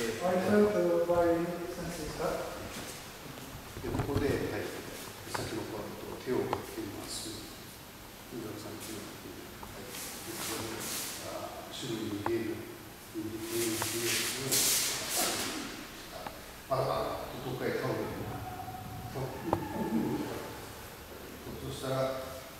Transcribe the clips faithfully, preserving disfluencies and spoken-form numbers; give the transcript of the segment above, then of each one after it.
I felt the violin senses that. でここで、はい、先のパートを手をかけます。井上さん手をかける。はい。でここであ種類に見える見える見えるをあらあここからタオルそしたら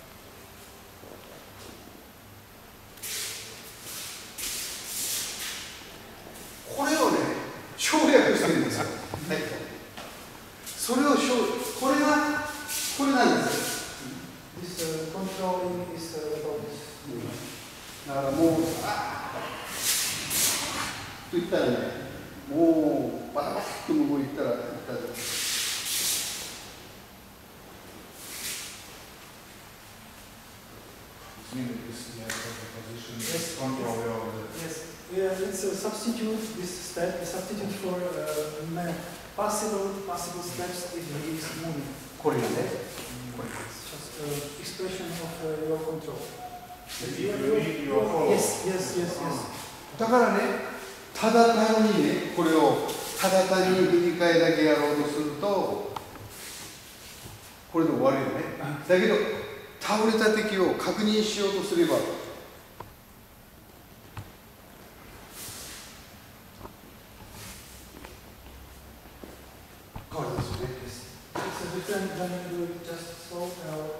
これをね省略してるんですよ。はい。それを省これがこれなんですよ。 This uh, controlling is uh, about this. だからもうあと言ったらねもうバタバタっと向こう行ったら行ったら。 Yes, control yes. Yeah, it's a substitute. This step, a substitute for uh, possible possible steps if he is moving. これがね。 It's just uh, expression of uh, your control. If you need your follow. Yes, yes, yes, yes. だからね、ただ単にね、これをただ単ににかいだけやろうとすると、これで終わるよね。だけど、倒れた敵を確認しようとすれば、変わりますよね。 It's a different than you do it just so. Uh,